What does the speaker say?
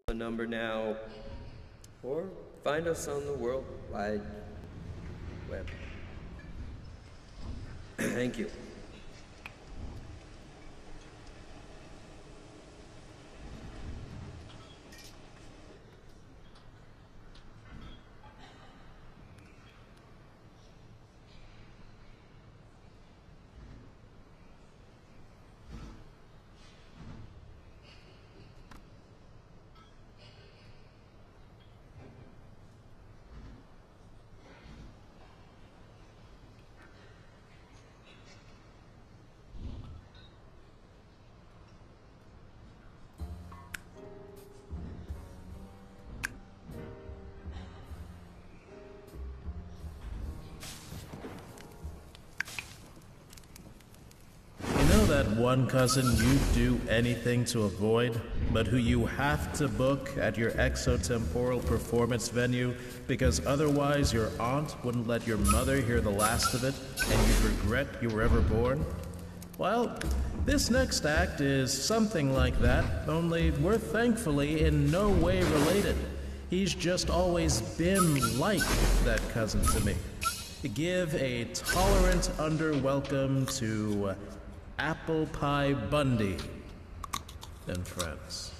a number now, or find us on the World Wide Web. Thank you. That one cousin you'd do anything to avoid, but who you have to book at your exotemporal performance venue because otherwise your aunt wouldn't let your mother hear the last of it and you'd regret you were ever born? Well, this next act is something like that, only we're thankfully in no way related. He's just always been like that cousin to me. Give a tolerant underwelcome to Apple Pie Bundy and friends.